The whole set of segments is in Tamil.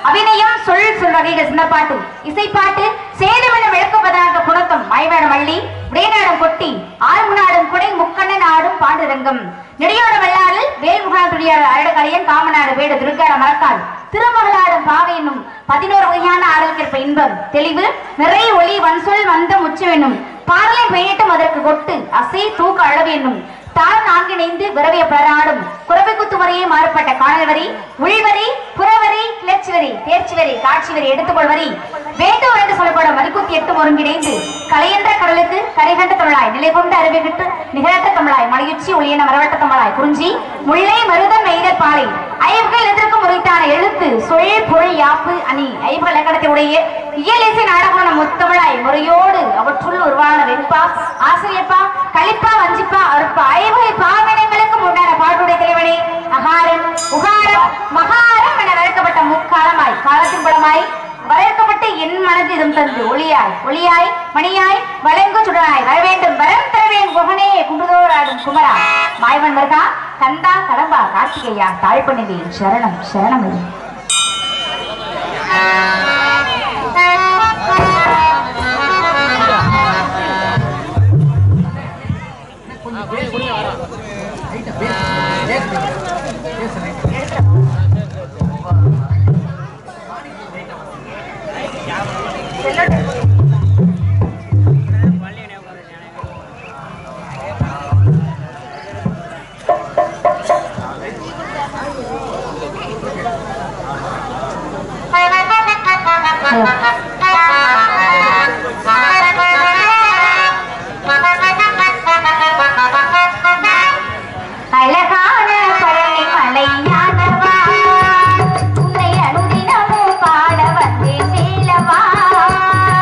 அபிநயம் சொல் வகைகள் சின்னப்பாட்டு இசைப்பாட்டு சேதுவென விளக்குவதாக புணக்கம் மாய்வேடம் வள்ளி உடையநாடம் கொட்டி ஆறுமுனாடும் குடை முக்கண்ணன் ஆடும் பாண்டுரங்கம் நெடியோட வெள்ளாறு வேல்முகால் துடியார் அரடகலையன் காமநாடு வேடு திருக்காட மரக்கால் திருமகளாடும் பாவை என்னும் 11 வகையான ஆடலுக்கேற்ப இன்பம் தெளிவு நிறைய ஒளி வன்சொல் வந்தம் உச்சவென்னும் பாடலை பெயரிட்டும் அதற்கு கொட்டு அசை தூக்க அளவு என்னும் தாழ் நான்கிணைந்து விரவிய பலராடும் குறவை குத்து முறையே மாறுபட்ட காணல் வரி உள்வரி புறவரி கிளர்ச்சி வரி தேர்ச்சி வரி காட்சி வரி எடுத்துக்கொள் வரி வேண்டும் என்று சொல்லப்படும் மதிக்குத்தி 8 ஒருங்கிணைந்து கலையென்ற கடலுக்கு கரைகண்ட தமிழாய் நிலை கொண்டு அறிவிக்கிட்டு நிகழற்ற தமிழாய் மலையுச்சி ஒளியன மரவட்ட தமிழாய் குறிஞ்சி முல்லை மருதம் நெய்தல் பாலை ஐவுகள் எதிர்க்கும் முறைத்தான எழுத்து சொல் பொருள் யாப்பு அணி ஐவுகள் இலக்கணத்தை உடைய இயலிசை நாடகமான முத்தமிழாய் முறையோடு அவற்றுள் உருவான வெண்பா ஆசிரியப்பா கலிப்பா வஞ்சிப்பா அறுப்பா ஐவகை பாவினங்களுக்கு உண்டான பாட்டுடைய தலைவனே அகாரம் உகாரம் மகாரம் என வளர்க்கப்பட்ட முக்காலமாய் காலத்தின் பலமாய் வளர்க்கப்பட்டு என் மனது இதம் தந்து ஒளியாய் ஒளியாய் மணியாய் வளங்கு சுடனாய் வரவேண்டும் வரம் தரவேன் குகனே குண்டுதோராடும் குமரா மாய்வன் மருகா கந்தா கடம்பா கார்த்திகையா தாழ்பணிந்தேன் சரணம் சரணமை உன்னை அனுதினமும் பாட வந்தேன் வேலவா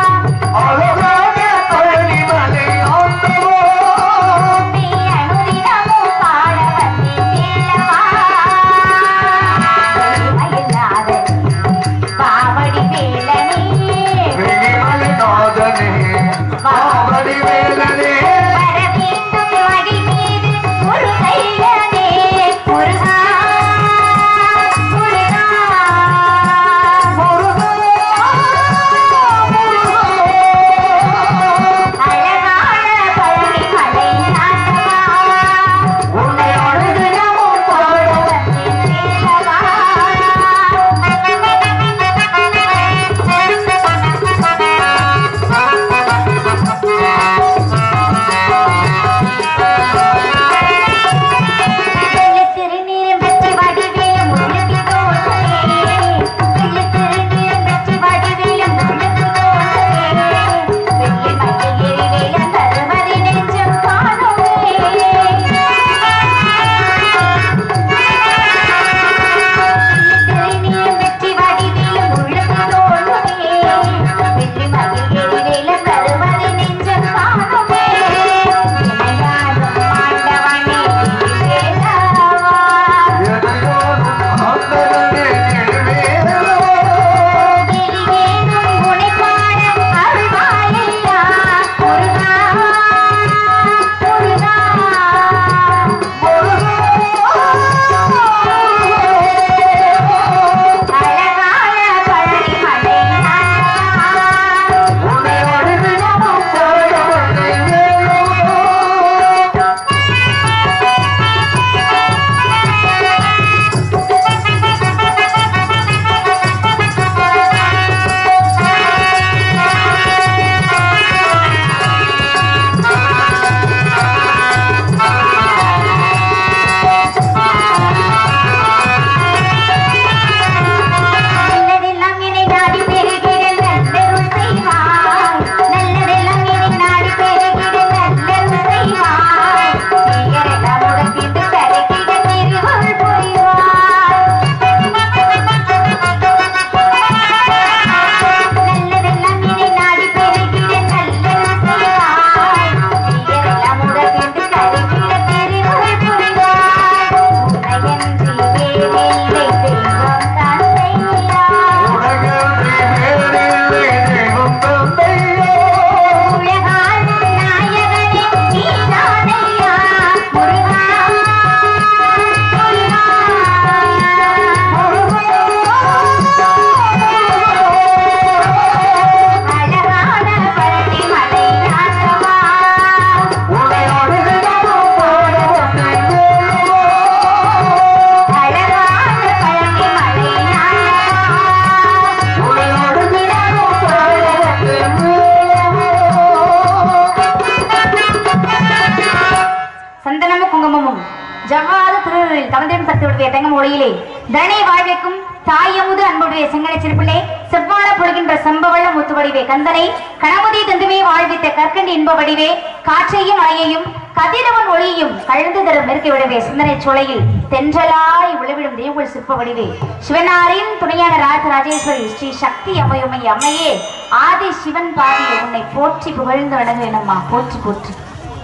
தழுவிய தங்கம் ஒளியிலே தனி வாழ்விக்கும் தாயமுது அன்புடைய செங்கனை சிறுப்பிள்ளை செவ்வாழ பொழுகின்ற சம்பவள்ள முத்து வடிவே கந்தனை கணமுதி தந்துவே வாழ்வித்த கற்கண்டி இன்ப வடிவே காற்றையும் மழையையும் கதிரவன் ஒளியையும் கழுந்து தரும் நெருக்கி விடவே சிந்தனை சோலையில் தென்றலாய் விளைவிடும் தேவள் சிற்ப வடிவே சிவனாரின் துணையான ராஜராஜேஸ்வரி ஸ்ரீ சக்தி அம்மையுமை அம்மையே ஆதி சிவன் பாதியை உன்னை போற்றி புகழ்ந்து வணங்குவேனம்மா போற்றி போற்றி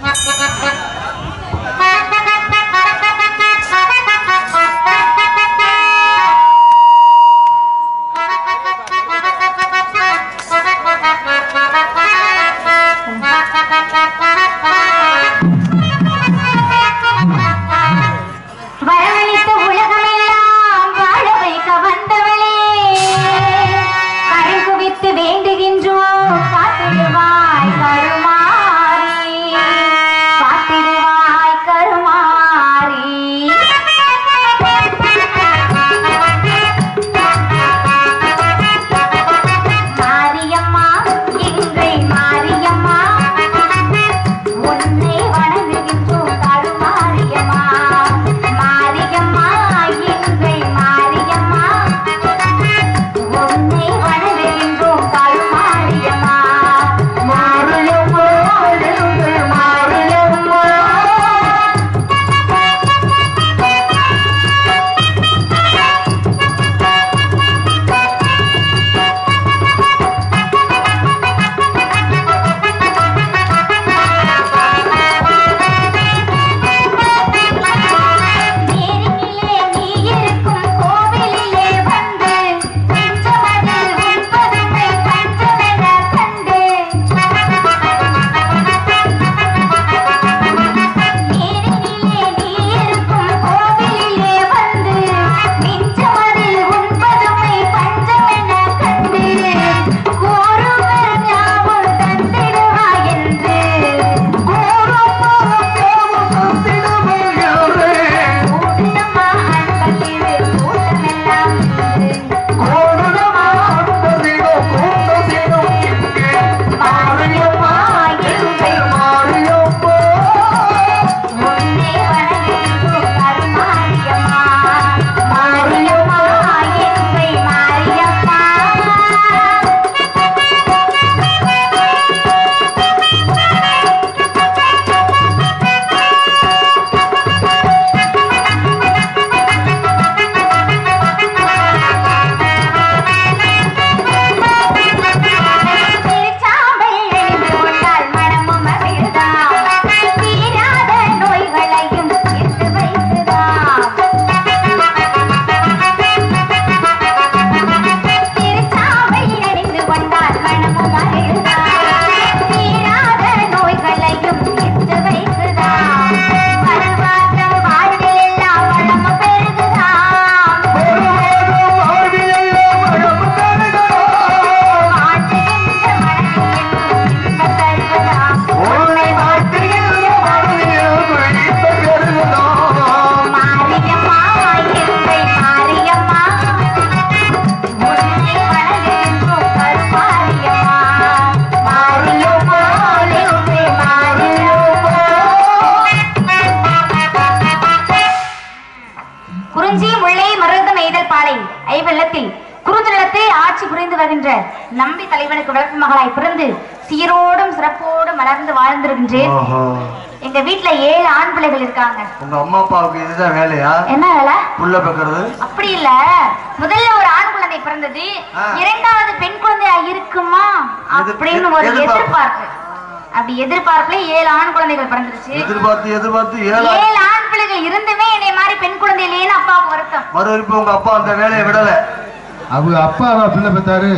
நம்பி தலைவனுக்கு வளர்ப்பு மகளாய் பிறந்து சீரோடும் சிறப்போடும் மலர்ந்து வாழ்ந்திருக்கின்றேன். எங்க வீட்டுல 7 ஆண் பிள்ளைகள் இருக்காங்க. உங்க அம்மா அப்பாவுக்கு இதுதான் வேலையா? என்ன வேலை? புள்ள பெக்கிறது. அப்படி இல்ல, முதல்ல ஒரு ஆண் குழந்தை பிறந்தது, இரண்டாவது பெண் குழந்தையா இருக்குமா அப்படின்னு ஒரு எதிர்பார்ப்பு. அப்படி எதிர்பார்ப்புல 7 ஆண் குழந்தைகள் பிறந்துருச்சு. எதிர்பார்த்து 7 ஆண் பிள்ளைகள் இருந்துமே என்னை மாதிரி பெண் குழந்தை இல்லையேன்னு அப்பாவுக்கு வருத்தம். மறுபடியும் உங்க அப்பா அந்த வேலையை விடல. அவங்க அப்பாவா பிள்ளை பெத்தாரு?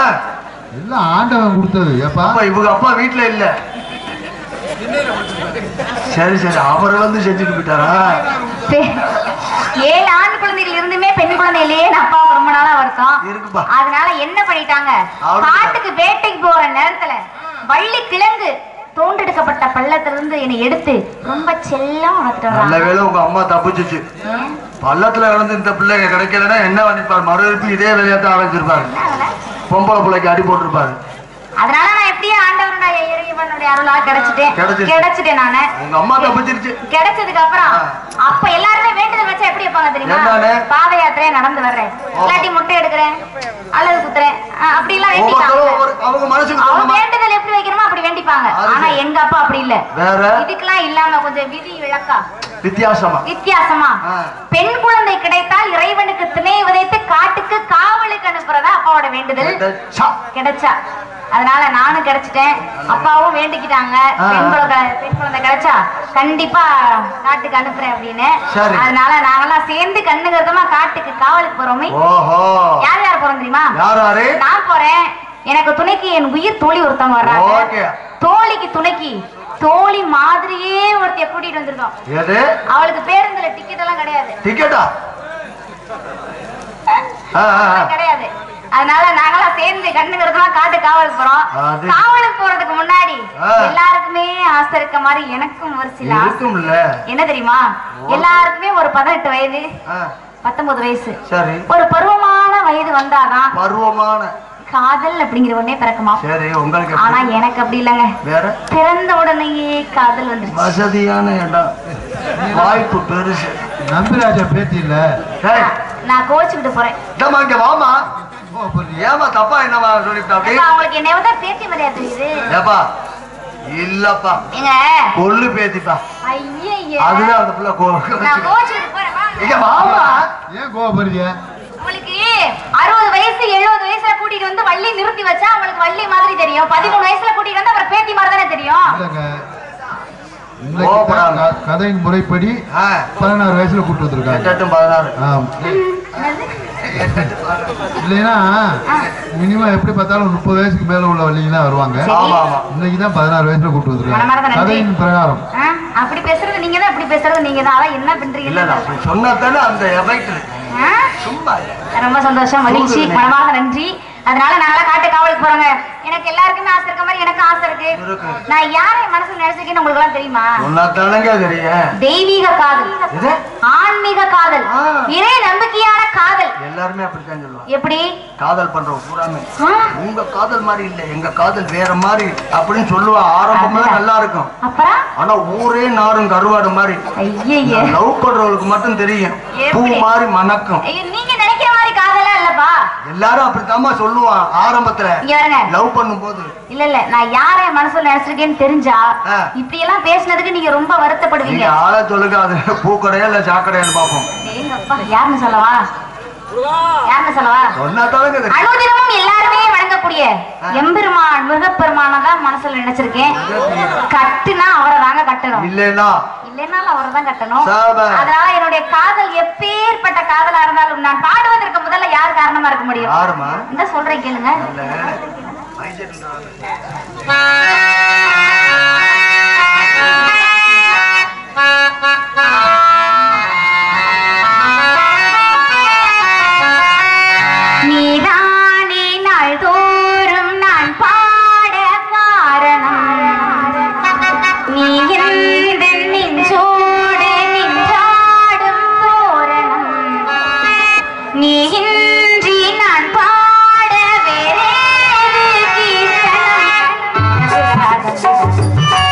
எல்லாம் ஆண்டவன் கொடுத்தது. இவங்க அப்பா வீட்டுல இல்ல. சரி சரி, அவர் வந்து செஞ்சுட்டு போயிட்டாரா? 7 ஆண் குழந்தைகள் இருந்துமே பெண் குழந்தை இல்லையே அப்பாவுக்கு ரொம்ப நாளா வருஷம். அதனால என்ன பண்ணிட்டாங்க, காட்டுக்கு வேட்டைக்கு போற நேரத்துல வள்ளி கிழங்கு தோண்டெடுக்கப்பட்ட பள்ளத்திலிருந்து என்னை எடுத்து ரொம்ப செல்லம் வளர்த்துட்டு. நல்ல வேளை உங்க அம்மா தப்பிச்சுச்சு. பள்ளத்துல இருந்து இந்த பிள்ளைங்க கிடைக்கலன்னா என்ன பண்ணிருப்பாரு? மறுபடியும் இதே வேலையாத்தான் ஆரம்பிச்சிருப்பாரு. பொம்பளை பிள்ளைக்கு அடி போட்டிருப்பாரு. அதனால நான் எப்படியே ஆண்டவனுடைய இறைவனுடைய அருளா கிடைச்சிட்டேன் நானு. உங்க அம்மா தப்பிச்சிருச்சு. கிடைச்சதுக்கு அப்புறம் அப்ப எல்லாருமே வேண்டுதல் வச்சா எப்படி வைப்பாங்க தெரியுமா? பாத யாத்திரையா நடந்து வர்றேன், இல்லாட்டி முட்டை எடுக்கிறேன், அல்லது குத்துறேன், அப்படி எல்லாம் வேண்டிப்பாங்க. அவங்க வேண்டுதல் எப்படி வைக்கிறோமோ அப்படி வேண்டிப்பாங்க. ஆனா எங்க அப்பா அப்படி இல்ல. இதுக்கெல்லாம் இல்லாம கொஞ்சம் விதி விளக்கா வித்தியாசமா பெண் குழந்தை கிடைத்தால் இறைவனுக்கு திணை விதைத்து காட்டுக்கு காவலுக்கு அனுப்புறதா அப்பாவோட வேண்டுதல். கிடைச்சா அதனால நானும் கிடைச்சிட்டேன், அப்பாவும் வேண்டிக்கிட்டாங்க. பெண் குழந்தை கிடைச்சா கண்டிப்பா காட்டுக்கு அனுப்புறேன் அப்படின்னு. அதனால நாங்கெல்லாம் சேர்ந்து கண்ணுகரமா காட்டுக்கு காவலுக்கு போறோமே. யார் யார் போறோம் தெரியுமா? நான் போறேன், எனக்கு துணைக்கு என் உயிர் தோழி ஒருத்தவங்க வர்றாங்க. தோழிக்கு துணைக்கு தோழி மாதிரியே ஒருத்தைய கூட்டிட்டு வந்திருக்கோம். அவளுக்கு பேருந்துல டிக்கெட் எல்லாம் கிடையாது. கிடையாது. அதனால நாங்களாம் சேர்ந்து கண்ணுங்கிறதுமா காட்டு காவலுக்கு போறோம். காவலுக்கு போறதுக்கு முன்னாடி எல்லாருக்குமே ஆசை இருக்க மாதிரி எனக்கும் ஒரு சில ஆசை. என்ன தெரியுமா? எல்லாருக்குமே ஒரு 18 வயது 19 வயசு ஒரு பருவமான வயது வந்தாதான் பருவமான காதல் அப்படிங்கிற ஒண்ணே பிறக்குமா? ஆனா எனக்கு அப்படி இல்லங்க. பிறந்த உடனேயே காதல் வந்துருச்சு. வசதியான இடம், வாய்ப்பு பெருசு. நம்பிராஜா பேத்தி இல்ல, நான் கோச்சுக்கிட்டு போறேன். ஏமா தப்பா என்னவா சொல்லிட்டா? அவங்களுக்கு என்ன தான் பேத்தி மாதிரியா தெரியுது? இல்லப்பா, எங்க கொள்ளு பேத்திப்பா. ஐயே, அதுதான் அந்த புள்ள நான் கோச்சுக்கிட்டு போறேன். ஏன் கோபப்படுறீங்க? உங்களுக்கு 60 வயசு 70 வயசுல கூட்டிட்டு வந்து வள்ளி நிறுத்தி வச்சா உங்களுக்கு வள்ளி மாதிரி தெரியும். 13 வயசுல கூட்டிட்டு வந்து அப்புறம் பேத்தி மாதிரி தானே தெரியும். கதையின் முறைப்படி 16 வயசுல கூட்டு வந்திருக்காங்க. இல்லைன்னா மினிமம் எப்படி பார்த்தாலும் 30 வயசுக்கு மேல உள்ள வள்ளிங்க தான் வருவாங்க. இன்னைக்குதான் 16 வயசுல கூட்டு வந்திருக்காங்க கதையின் பிரகாரம். அப்படி பேசுறது நீங்க தான், அப்படி பேசுறது நீங்க தான். அதான் என்ன பண்றீங்க சொன்னா தானே அந்த எஃபெக்ட் இருக்கு. ரொம்ப சந்தோஷம், மகிழ்ச்சி, மனமாக நன்றி. அதனால நாங்களாம் காட்டு காவலுக்கு போறோங்க. எனக்கு எல்லாருக்குமே ஆசை இருக்க மாதிரி எனக்கு ஆசை இருக்கு. நான் யாரை மனசுல நினைச்சிருக்கேன்னு உங்களுக்கு எல்லாம் தெரியுமா? தெய்வீக காதல், ஆன்மீக காதல், இறை நம்பிக்கையான காதல். எல்லாருமே அப்படித்தான் சொல்லுவாங்க. எப்படி காதல் பண்றோம் பூராமே உங்க காதல் மாதிரி இல்ல, எங்க காதல் வேற மாதிரி அப்படின்னு சொல்லுவா. ஆரம்பம்ல நல்லா இருக்கும், அப்புறம் ஆனா ஊரே நாரும் கருவாடு மாதிரி. ஐயே, லவ் பண்றவங்களுக்கு மட்டும் தெரியும் பூ மாதிரி மணக்கும். நீங்க நினைக்கிற மாதிரி காதலா இல்லப்பா. எல்லாரும் அப்படித்தாமா சொல்லுவான் ஆரம்பத்துல லவ் பண்ணும் போது. இல்ல நான் யாரை மனசுல நினைச்சிருக்கேன்னு தெரிஞ்சா இப்படி எல்லாம் பேசினதுக்கு நீங்க ரொம்ப வருத்தப்படுவீங்க. ஆள சொல்லுங்க, அது பூக்கடையா இல்ல சாக்கடையான்னு பாப்போம். யாருன்னு சொல்லவா? அனுதினமும் எல்லாருமே வணங்கக்கூடிய எம்பெருமான் முருகப்பெருமானதான் மனசுல நினைச்சிருக்கேன். கட்டுனா அவரை தாங்க கட்டணும், இல்லைனாலும் அவரை தான் கட்டணும். அதனால என்னுடைய காதல் எப்பேற்பட்ட காதலா இருந்தாலும் நான் பாடுவதற்கு முதல்ல யார் காரணமா இருக்க முடியும்? இந்த சொல்றேன் கேளுங்க. நீதானே நாள்தோறும் நான் பாட காரணம், நீ எந்த நெஞ்சோடு நின்றாடும் தோரணம், நீ இன்றி நான் பாட வேறேது கீர்த்தனம்.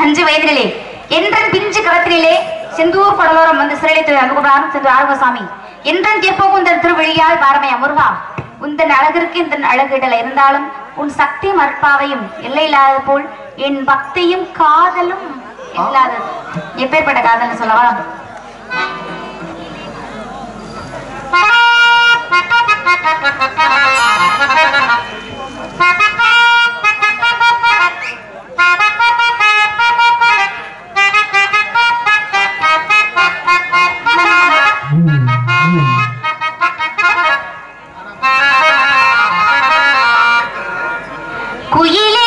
5 வயதிலே என்றன் பிஞ்சு கரத்திலே செந்தூர் கடலோரம் வந்து சிறையிலே அனுகுமாரும் சென்று ஆறுவசாமி என்றன் கேட்போம் இந்த திருவழியால் பாரமையா முருகா உந்தன் அழகிற்கு இந்த அழகிடல இருந்தாலும் உன் சக்தி மற்பாவையும் எல்லை இல்லாத போல் என் பக்தியும் காதலும் இல்லாதது. எப்பேற்பட்ட காதல் சொல்லவா? குயிலே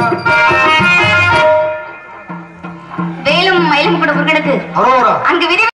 அங்கு விதி